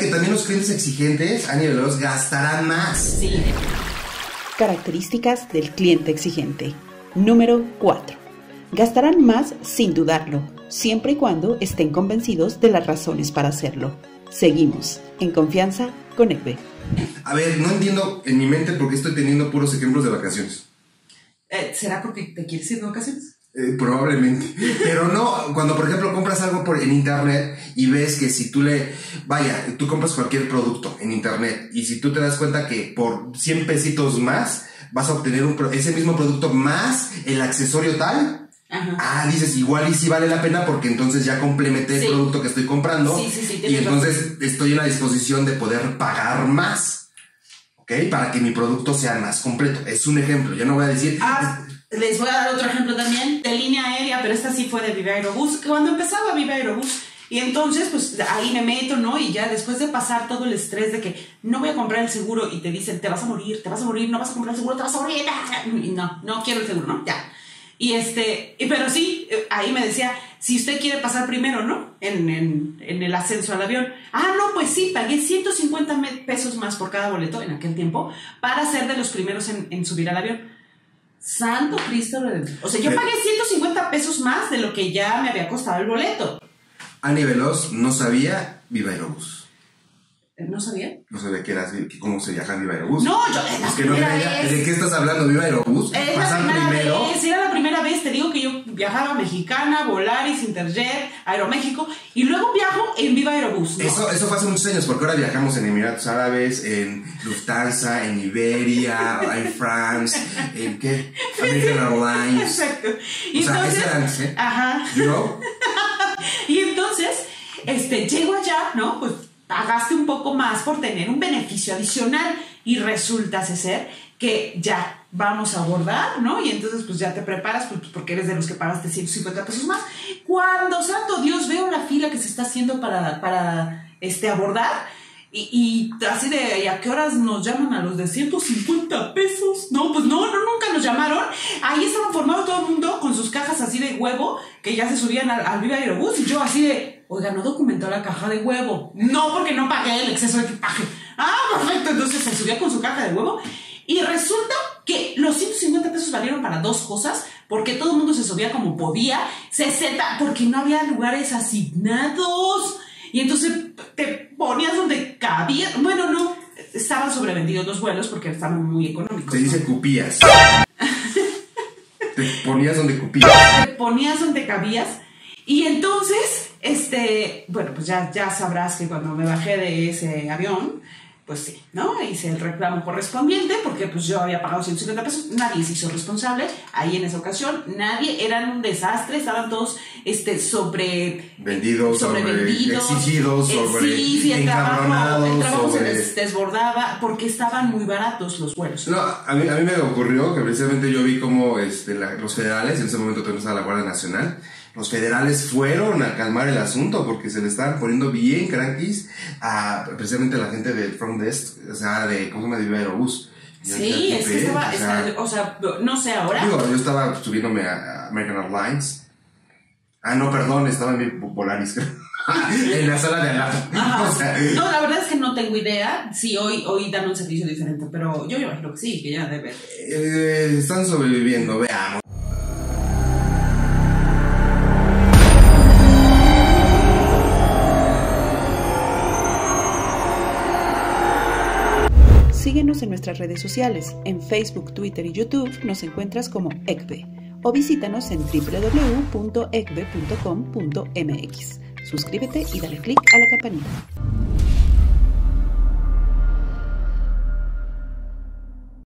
que también los clientes exigentes a nivel 2 gastarán más. Sí. Características del cliente exigente. Número 4. Gastarán más sin dudarlo, siempre y cuando estén convencidos de las razones para hacerlo. Seguimos en Confianza con ECBE. A ver, no entiendo en mi mente por qué estoy teniendo puros ejemplos de vacaciones. ¿Será porque te quieres ir de vacaciones? Probablemente, pero no, cuando por ejemplo compras algo en internet y ves que si tú tú compras cualquier producto en internet y si tú te das cuenta que por 100 pesitos más vas a obtener ese mismo producto más el accesorio tal, dices igual y sí vale la pena porque entonces ya complementé el producto que estoy comprando y entonces estoy en la disposición de poder pagar más, ¿ok? Para que mi producto sea más completo. Es un ejemplo, yo no voy a decir... Les voy a dar otro ejemplo también de línea aérea, pero esta sí fue de Viva Aerobús. Cuando empezaba Viva Aerobús, y entonces pues ahí me meto, ¿no? Y ya después de pasar todo el estrés de que no voy a comprar el seguro y te dicen, te vas a morir, no vas a comprar el seguro, te vas a morir. Y no quiero el seguro, ¿no? Ya. Pero sí, ahí me decía, si usted quiere pasar primero, ¿no? En el ascenso al avión. No, pues sí, pagué 150 pesos más por cada boleto en aquel tiempo para ser de los primeros en subir al avión. Santo Cristo Redentor. O sea, yo pagué 150 pesos más de lo que ya me había costado el boleto. Ani Veloz no sabía Viva Aerobús. ¿No sabía? No sabía cómo se viaja en Viva Aerobús. No, yo es la primera vez. ¿De qué estás hablando? ¿Viva Aerobús? Pasar primero. Era la primera vez. Te digo que yo viajaba Mexicana, Volaris, Interjet, Aeroméxico y luego viajo en Viva Aerobús, ¿no? Eso fue hace muchos años porque ahora viajamos en Emiratos Árabes, en Lufthansa, en Iberia, Air France, en ¿qué? American Airlines. Exacto. Y entonces, ese era antes, ¿eh? You know? Y entonces, llego allá, ¿no? Pues pagaste un poco más por tener un beneficio adicional y resulta ser que ya vamos a abordar, ¿no? Y entonces pues ya te preparas pues, porque eres de los que pagaste 150 pesos más. Cuando, santo Dios, veo la fila que se está haciendo para abordar y así de, ¿y a qué horas nos llaman a los de 150 pesos? No, pues no, nunca nos llamaron. Ahí estaban formados todo el mundo con sus cajas así de huevo que ya se subían al Viva Aerobús y yo así de... Oiga, ¿no documentó la caja de huevo? No, porque no pagué el exceso de equipaje. Perfecto. Entonces se subía con su caja de huevo. Y resulta que los 150 pesos valieron para dos cosas. Porque todo el mundo se subía como podía. 60, porque no había lugares asignados. Y entonces te ponías donde cabía. Bueno, no. Estaban sobrevendidos los vuelos porque estaban muy económicos. Se dice cupías. Te ponías donde cupías. Te ponías donde cabías. Y entonces... bueno, pues ya sabrás que cuando me bajé de ese avión, pues sí, ¿no? Hice el reclamo correspondiente porque pues yo había pagado 150 pesos, nadie se hizo responsable, ahí en esa ocasión, nadie, eran un desastre, estaban todos vendidos, exigidos, el trabajo se les desbordaba porque estaban muy baratos los vuelos. No, a mí me ocurrió que precisamente yo vi como los federales, en ese momento todavía estaba la Guardia Nacional. Los federales fueron a calmar el asunto porque se le estaban poniendo bien crankies a precisamente la gente del front desk, o sea, ¿cómo se llama? De Viva Aerobús. Sí, es que no sé ahora. Yo estaba subiéndome a American Airlines. No, perdón, estaba en mi Volaris. En la sala de al lado. No, la verdad es que no tengo idea. Sí, hoy dan un servicio diferente, pero yo imagino que sí, que ya debe. Están sobreviviendo, veamos. Síguenos en nuestras redes sociales. En Facebook, Twitter y YouTube nos encuentras como ECBE o visítanos en www.ecbe.com.mx. Suscríbete y dale click a la campanita.